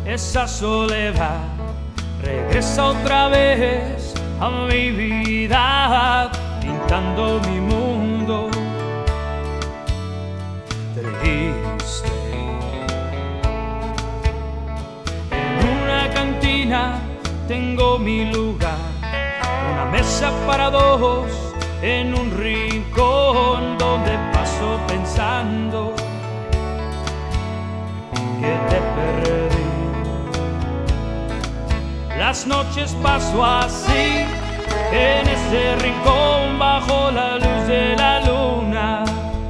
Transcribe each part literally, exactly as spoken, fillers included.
esa soledad regresa otra vez a mi vida, pintando mi mundo triste. En una cantina tengo mi lugar, una mesa para dos en un rincón donde paso pensando que te perdí. Las noches paso así en ese rincón bajo la luz de la luna,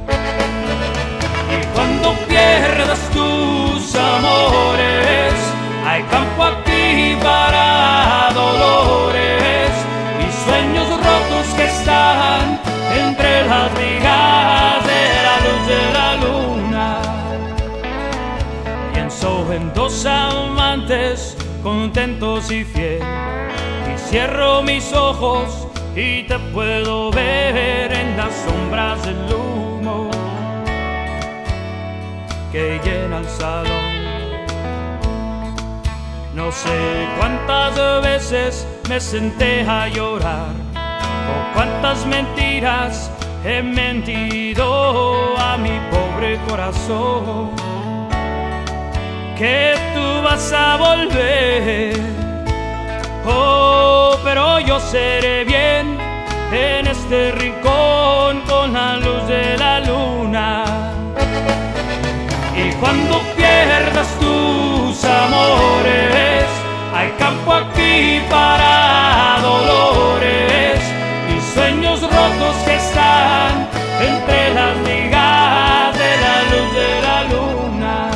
y cuando pierdas tus amores hay campo aquí para dolores y sueños rotos que están entre las vigas de la luz de la luna. Pienso en dos amantes contentos y fieles, y cierro mis ojos y te puedo ver en las sombras del humo que llena el salón. No sé cuántas veces me senté a llorar, o cuántas mentiras he mentido a mi pobre corazón, que tú vas a volver. Oh, pero yo seré bien en este rincón con la luz de la luna. Y cuando pierdas tus amores hay campo aquí para dolores y sueños rotos que están entre las ligas de la luz de la luna.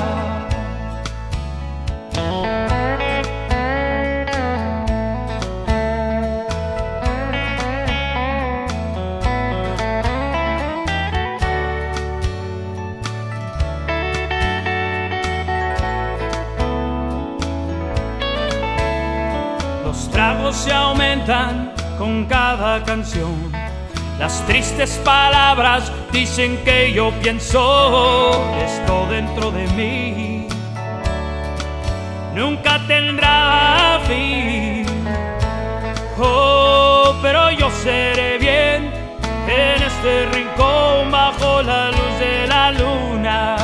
Los tragos se aumentan con cada canción, las tristes palabras dicen que yo pienso esto dentro de mí nunca tendrá fin. Oh, pero yo seré bien en este rincón bajo la luz de la luna.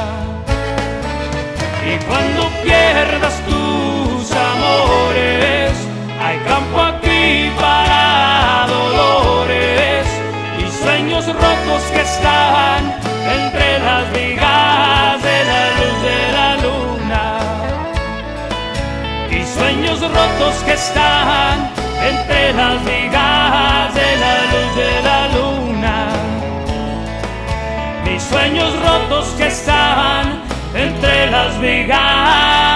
Y cuando pierdas tus amores hay campo aquí para dolores y sueños rotos que están entre las vigas de la luz de la luna. Y sueños rotos que están entre las vigas de la luz de la luna. Mis sueños rotos que están entre las vigas